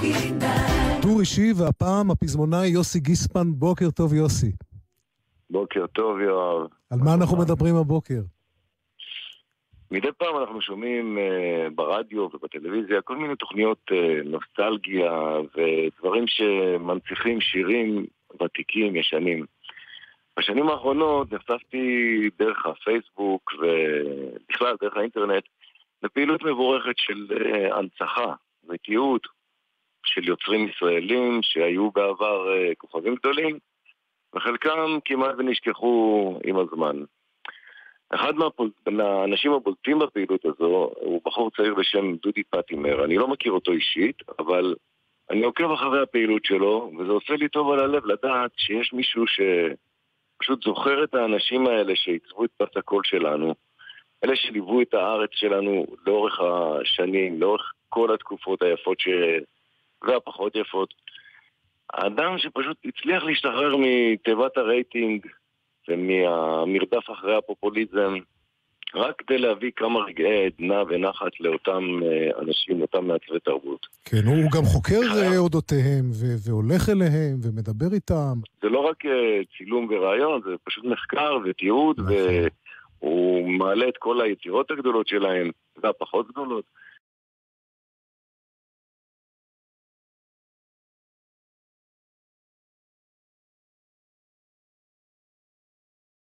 טור אישי, והפעם הפזמונאי יוסי גיספן. בוקר טוב יוסי. בוקר טוב יואב. על מה אנחנו מדברים הבוקר? מדי פעם אנחנו שומעים ברדיו ובטלוויזיה כל מיני תוכניות נוסטלגיה ודברים שמנציחים שירים ותיקים ישנים. בשנים האחרונות נחשפתי דרך הפייסבוק ובכלל דרך האינטרנט לפעילות מבורכת של הנצחה ותיעוד של יוצרים ישראלים שהיו בעבר כוכבים גדולים, וחלקם כמעט ונשכחו עם הזמן. אחד מהאנשים הבולטים בפעילות הזו הוא בחור צעיר בשם דודי פטימר. אני לא מכיר אותו אישית, אבל אני עוקב אחרי הפעילות שלו, וזה עושה לי טוב על הלב לדעת שיש מישהו שפשוט זוכר את האנשים האלה שעיצבו את פס הקול שלנו, אלה שליוו את הארץ שלנו לאורך השנים, לאורך כל התקופות היפות והפחות יפות. האדם שפשוט הצליח להשתחרר מתיבת הרייטינג ומהמרדף אחרי הפופוליזם, רק כדי להביא כמה רגעי עדנה ונחת לאותם אנשים, אותם מעצבי תרבות. כן, הוא גם חוקר אודותיהם והולך אליהם ומדבר איתם. זה לא רק צילום ורעיון, זה פשוט מחקר ותיעוד, והוא מעלה את כל היצירות הגדולות שלהם והפחות גדולות.